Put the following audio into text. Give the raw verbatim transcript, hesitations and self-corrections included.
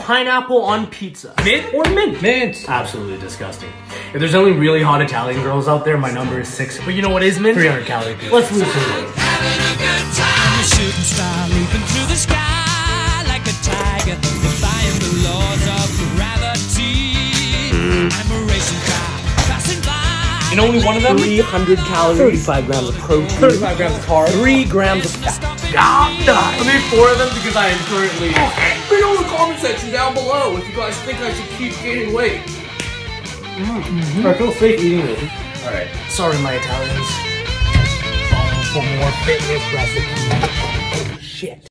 pineapple on pizza. Mint or mint? Mint. Absolutely disgusting. If there's only really hot Italian girls out there, my number is six. But you know what is mint? three hundred calorie pizza. Let's lose some weight. I'm a shooting star leaping through the sky like a tiger, defying the laws of gravity. I'm a racing car passing by. And only one of them? three hundred calories. thirty-five grams of protein. thirty-five grams of carbs. three grams of fat. God, I made four of them because I am currently... Let me know in the comment section down below if you guys think I should keep gaining weight. Mm-hmm. I feel safe eating it. Alright. Sorry, my Italians. Follow for more fitness recipes. Shit.